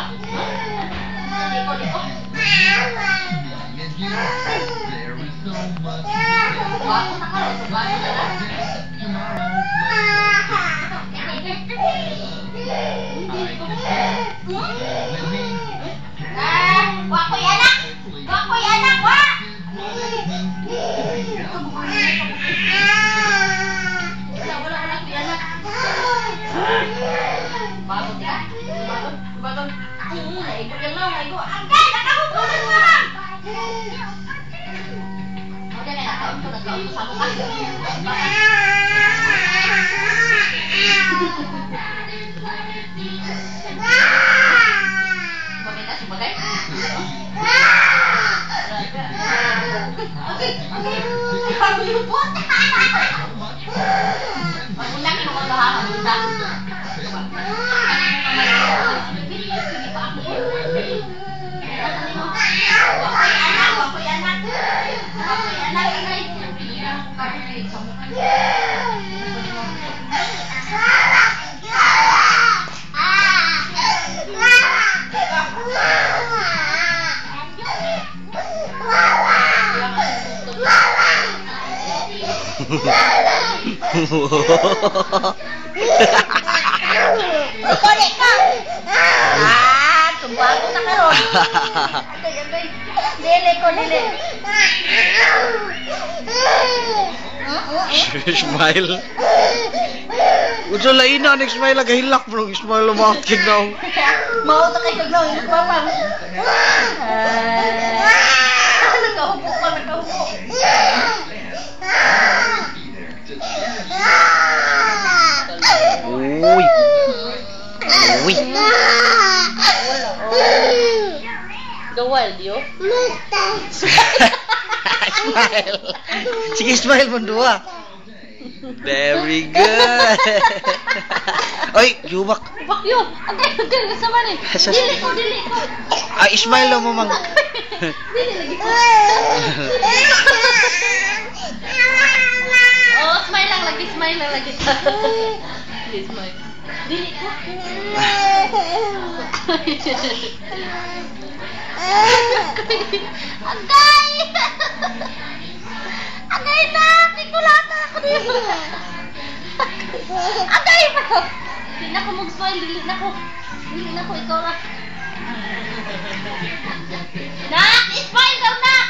Liko. Bago na ka, bago na lang. Wakoy anak! Wakoy anak! Wa! Wala kuy anak. Bago ka? Bago. Ay, ko lang, ay ko. Angkay, nakahutulan mo lang. Okay na, nakaon ko nagkausap ka. Bagay? Okay. Pag-lupot! Pag-ulang mo ko lahat. Wakoy anak! Kulit ka! Tumbago na karon. Dili ko, dili. Smile. Uso lain na, nag-smile lang, kahilak bro. Smile lang mga kignaw. Mauta kay kagnaw, yung papang. Nagkahupo ka, nagkahupo. Uy. Uy. The wild, yo? Smile. Sige, smile mo dua. Very good. Oy, yubak. Yubak yo. Agay, kasama rin. Dili ko. Ay, smile mo mang. Dili lagi ko. Oh, smile lang lagi. Dili, smile. Dili ko. Agay na! Pikulata ako dito! Agay pa ko! Dili na ko mag-smile, dili na ko, ikaw na. Nak! Smile daw, nak!